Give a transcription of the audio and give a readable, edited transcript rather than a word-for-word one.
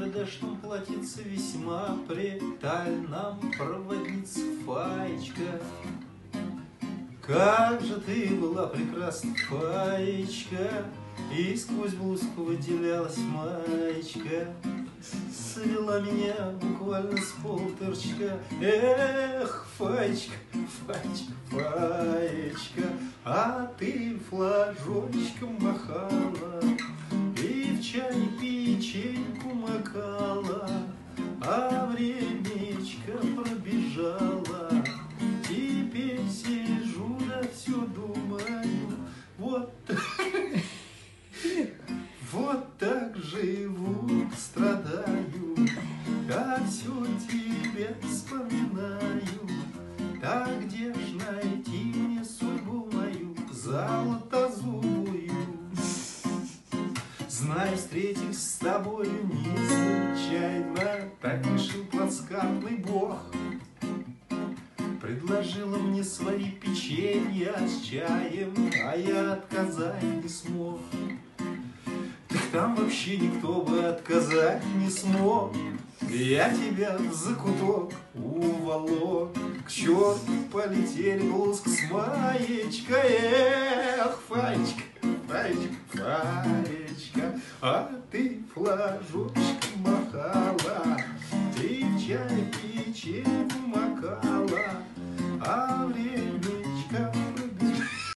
дождем платится весьма претально, проводница Фаечка. Как же ты была прекрасна, Фаечка, и сквозь блузку выделялась маечка. Свела меня буквально с полторчка. Эх, Фаечка, Фаечка, Фаечка, а ты флажочком махала и в чай печеньку макала, а времечко пробежало. Теперь сижу да все думаю, вот так живу, страдаю, да все тебя вспоминаю. Так где ж найти мне судьбу мою золотозубую? Знай, встретились с тобою не случайно, так решил плацкартный бог. Предложила мне свои печенья с чаем, а я отказать не смог. Так там вообще никто бы отказать не смог. Я тебя в закуток уволок. К черту полетели блузка с маечкой. Эх, Фаечка, Фаечка, Фаечка, а ты флажочком махала, ты в чай печеньку макала, а время